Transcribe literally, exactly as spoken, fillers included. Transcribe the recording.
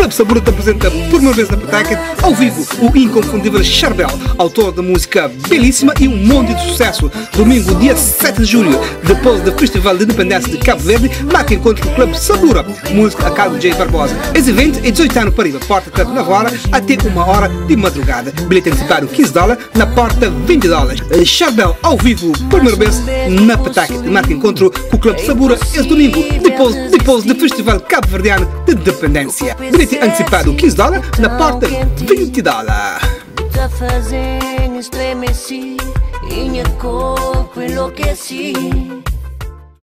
Clube Sabor te apresenta por uma vez na Petaca, ao vivo, o inconfundível Charbel, autor da música belíssima e um monte de sucesso. Domingo, dia sete de julho, depois do Festival de Independência de Cabo Verde, marca encontro com o Clube Sabura, música a cargo de Jay Barbosa. Esse evento é dezoito anos para ir, porta Clube nove horas até uma hora de madrugada. Bilhete antecipado quinze dólares, na porta vinte dólares. Charbel, ao vivo, por uma vez na Petaca, marca encontro com o Clube Sabura esse domingo, depois, depois do Festival Cabo Verdeano de Independência. Bilhete antecipado quinze dólares, na porta vinte dólares. Tá fazendo estremecer, minha corpo enlouqueci.